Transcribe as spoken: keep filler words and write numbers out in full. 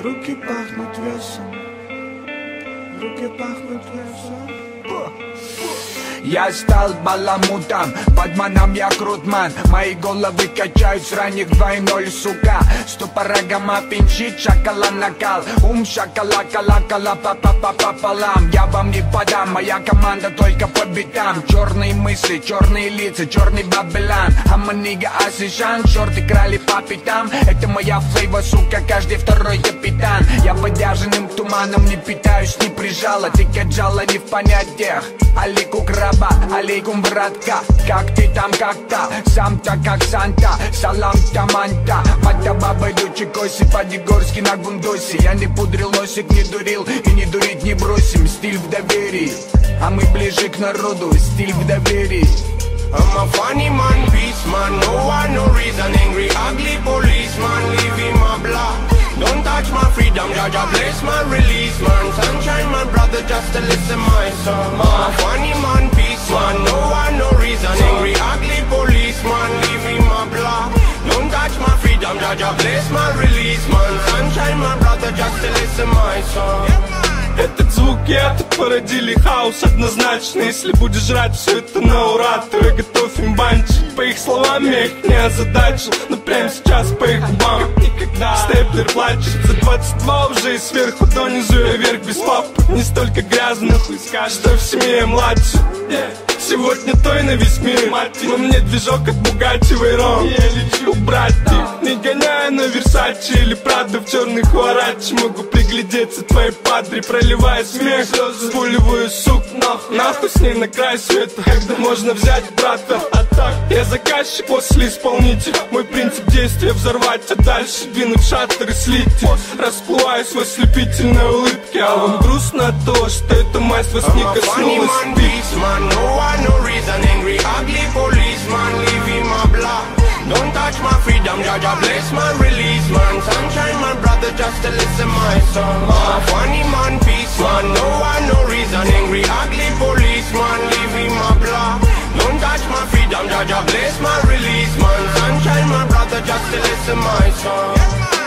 Руки пахнут весом, руки пахнут весом. Я стал баламутом, подманом я крутман. Мои головы качают с ранних два ноль, сука. Ступорагама пинчит, шакала накал. Ум шакала, кала, кала, папа, папа, пополам. Я вам не подам, моя команда только по битам. Черные мысли, черные лица, черный бабелан. Аманига, асишан, шорты крали по пятам. Это моя флейва, сука, каждый второй капитан. Я подяженным туманом не питаюсь, не прижала. Ты каджала не в понятиях. Алику краба, алейкум, братка. Как ты там, как-то, сам-то как Санта. Салам, таманта. Мата баба, дочи коси, по-дегорски на гундосе. Я не пудрил носик, не дурил и не дурить не бросим. Стиль в доверии, а мы ближе к народу. Стиль в доверии. I'm a funny man, peace man, no one, no reason. Angry, ugly policeman, leaving my block. Don't touch my freedom, Jaja bless my release, man. Sunshine, my brother, just to listen my song. I'm a funny man, peace man, no one, no reason. Angry, ugly policeman, leaving my block. Don't touch my freedom, Jaja bless my release, man. Sunshine, my brother, just to listen my song. Этот звук и это породили хаос однозначно. Если будешь жрать все это на ура, то я готов им банчить. По их словам я их не озадачил, но прямо сейчас по их губам никогда. Степлер плачет за двадцать два уже и сверху донизу я вверх без папы. Не столько грязно, хуй скажешь, что в семье я младше. Сегодня той на весь мир, но мне движок от Бугатти Вейрон. Я лечу убрать их, не гоняя на Версачи или Прадо в черных Хуарачи. Могу приглядеться твоей падре, проливая смех, слезы спуливаю, сук, нахуй. Нахуй с ней на край света, когда можно взять брата. А так, я заказчик, после исполнитель. Мой принцип действия взорвать, а дальше двинуть шаттер и слить. Расплываюсь в ослепительной улыбке, а вам грустно от того, что эта масть вас не коснулась. No reason, angry, ugly policeman, leaving my block. Don't touch my freedom, Jaja bless my release, man. Sunshine, my brother, just to listen my song. I'm a funny man, peace man, no one, no reason, angry, ugly policeman, leaving my block. Don't touch my freedom, Jaja bless my release, man. Sunshine, my brother, just to listen my song.